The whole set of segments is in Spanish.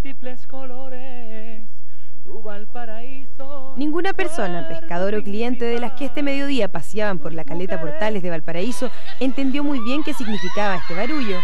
múltiples colores, tu Valparaíso. Ninguna persona, pescador o cliente de las que este mediodía paseaban por la caleta Portales de Valparaíso entendió muy bien qué significaba este barullo.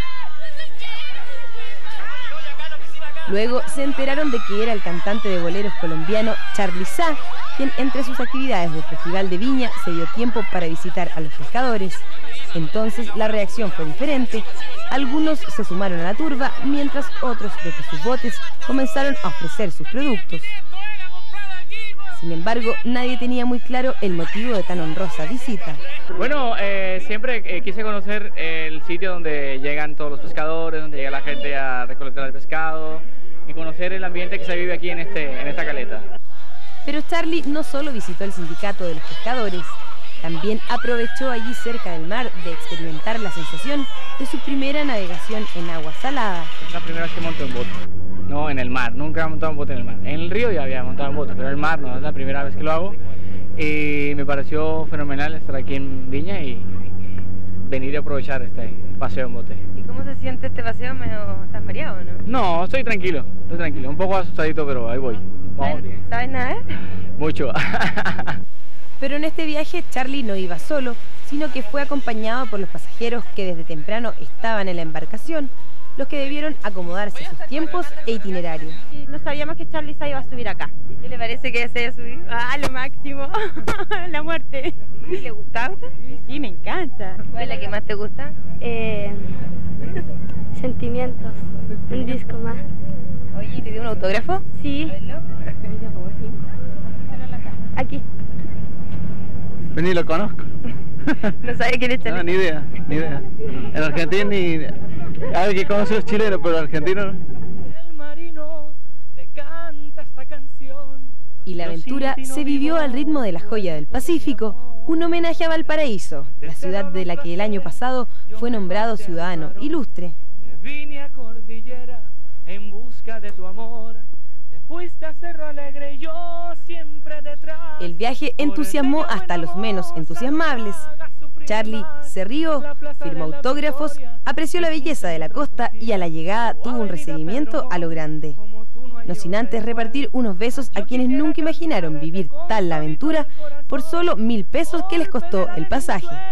Luego se enteraron de que era el cantante de boleros colombiano Charly Sa, quien entre sus actividades del Festival de Viña se dio tiempo para visitar a los pescadores. Entonces la reacción fue diferente. Algunos se sumaron a la turba, mientras otros desde sus botes comenzaron a ofrecer sus productos. Sin embargo, nadie tenía muy claro el motivo de tan honrosa visita. Bueno, siempre quise conocer el sitio donde llegan todos los pescadores, donde llega la gente a recolectar el pescado y conocer el ambiente que se vive aquí en esta caleta. Pero Charly no solo visitó el sindicato de los pescadores, también aprovechó allí cerca del mar de experimentar la sensación de su primera navegación en agua salada. Es la primera vez que monto en bote, no en el mar, nunca he montado en bote en el mar. En el río ya había montado en bote, pero en el mar no, es la primera vez que lo hago. Y me pareció fenomenal estar aquí en Viña y venir a aprovechar este paseo en bote. ¿Y cómo se siente este paseo? ¿Estás mareado o no? No, estoy tranquilo, un poco asustadito, pero ahí voy. ¿Sabes nadar? Mucho. Pero en este viaje Charly no iba solo, sino que fue acompañado por los pasajeros que desde temprano estaban en la embarcación, los que debieron acomodarse a sus tiempos e itinerarios. No sabíamos que Charly Sa iba a subir acá. ¿Qué le parece que se haya subido? Ah, lo máximo, la muerte. ¿Le gusta? Sí, me encanta. ¿Cuál es la que más te gusta? Sentimientos, un disco más. Oye, ¿te dio un autógrafo? Sí. Aquí. Ni lo conozco. ¿No sabe quién es Charly? No, ni idea. En Argentina ni... Alguien que conoce los chilenos, pero argentinos no. El marino te canta esta canción. Y la aventura se vivió al ritmo de La Joya del Pacífico, un homenaje a Valparaíso, la ciudad de la que el año pasado fue nombrado ciudadano ilustre. Vine a Cordillera en busca de tu amor. Te fuiste a Cerro Alegre, yo siempre detrás. El viaje entusiasmó hasta los menos entusiasmables. Charly se rió, firmó autógrafos, apreció la belleza de la costa y a la llegada tuvo un recibimiento a lo grande. No sin antes repartir unos besos a quienes nunca imaginaron vivir tal aventura por solo 1000 pesos que les costó el pasaje.